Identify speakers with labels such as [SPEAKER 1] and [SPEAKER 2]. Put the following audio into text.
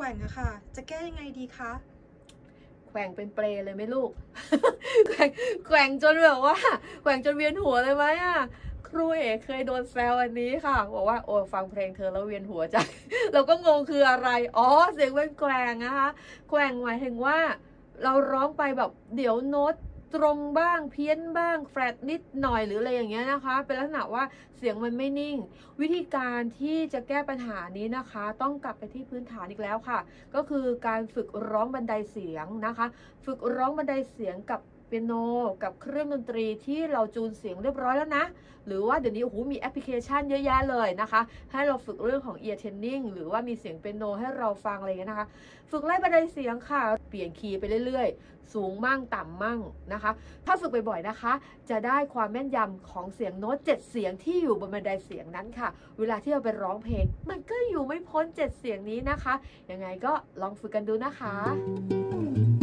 [SPEAKER 1] ว่งอะค่ะจะแก้ยังไงดีคะ
[SPEAKER 2] แกว่งเป็นเปรเลยไหมลูก แกว่งจนแบบว่าแกว่งจนเวียนหัวเลยไหมอ่ะครูเอกเคยโดนแซวอันนี้ค่ะบอกว่าโอ้ฟังเพลงเธอแล้วเวียนหัวจัง เราก็งงคืออะไรอ๋อเสียงเป็นแกว่งนะคะแกว่งหมายถึงว่าเราร้องไปแบบเดี๋ยวโน้ตตรงบ้างเพี้ยนบ้างแฟลตนิดหน่อยหรืออะไรอย่างเงี้ยนะคะเป็นลักษณะว่าเสียงมันไม่นิ่งวิธีการที่จะแก้ปัญหานี้นะคะต้องกลับไปที่พื้นฐานอีกแล้วค่ะก็คือการฝึกร้องบันไดเสียงนะคะฝึกร้องบันไดเสียงกับเปียโนกับเครื่องดนตรีที่เราจูนเสียงเรียบร้อยแล้วนะหรือว่าเดี๋ยวนี้โอ้โหมีแอปพลิเคชันเยอะแยะเลยนะคะให้เราฝึกเรื่องของ ear training หรือว่ามีเสียงเปียโนให้เราฟังอะไรอย่างเงี้ยนะคะฝึกไล่บันไดเสียงค่ะเปลี่ยนคีย์ไปเรื่อยๆสูงมั่งต่ำมั่งนะคะถ้าฝึกบ่อยๆนะคะจะได้ความแม่นยำของเสียงโน้ต7เสียงที่อยู่บนบันไดเสียงนั้นค่ะเวลาที่เราไปร้องเพลงมันก็อยู่ไม่พ้น7เสียงนี้นะคะยังไงก็ลองฝึกกันดูนะคะ